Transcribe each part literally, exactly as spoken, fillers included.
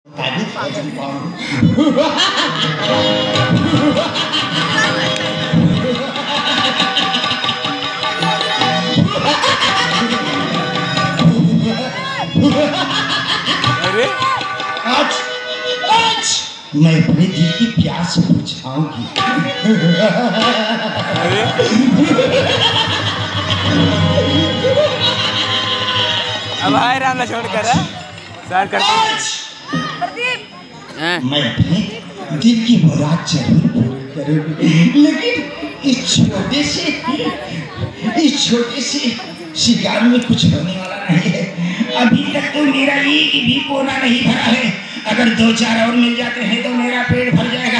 Tadi Fajri Pam. अरे आज आज मैं अपने दिल की प्यास बुझाऊंगी। अरे अब आए राम छोड़ कर सर करते मैं अपने दिल की मुराद जरूर पूरी करूंगी, लेकिन इस छोटे से इस छोटे से शिकार में कुछ होने वाला नहीं है। अभी तक तो मेरा एक भी कोना नहीं भरा है। अगर दो चार और मिल जाते हैं तो मेरा पेट भर जाएगा।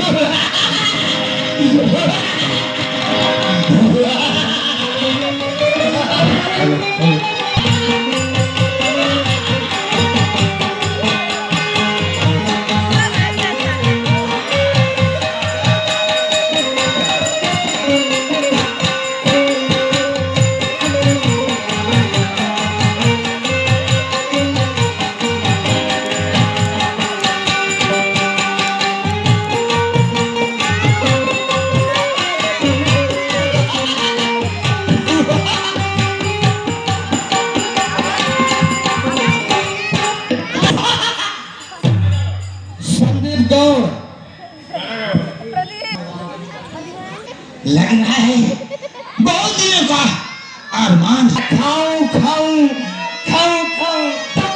लग रहा है बहुत दिनों का अरमान। खाऊं खाऊं खाऊं खाऊं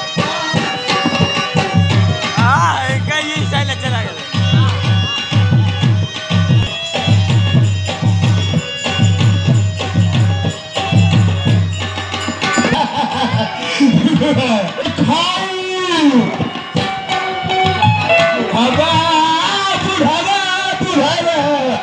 हाँ ये स्टाइल अच्छा लगा। खाऊं हवा बुढ़ावा बुढ़ावा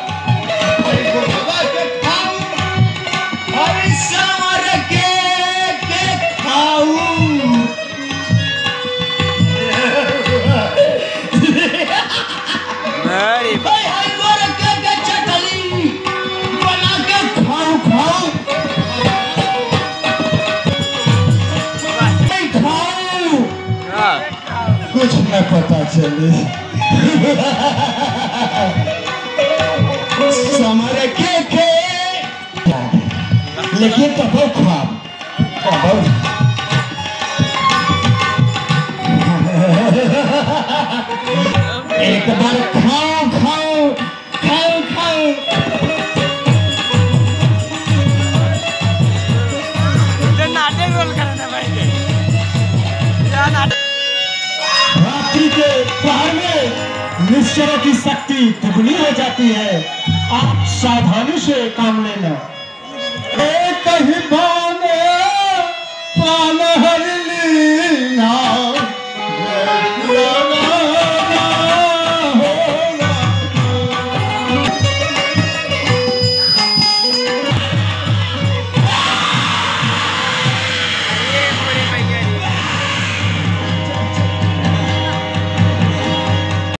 कुछ न पता चले समर के के लेकिन तो बहुत ख्वाब एक बार खाओ खाओ खाओ खाओ नाटक रोल करना भाई नाटक रात्रि के पहर में निश्चरों की शक्ति दुगनी हो जाती है। आप सावधानी से काम लेना। एक ही बाने पालो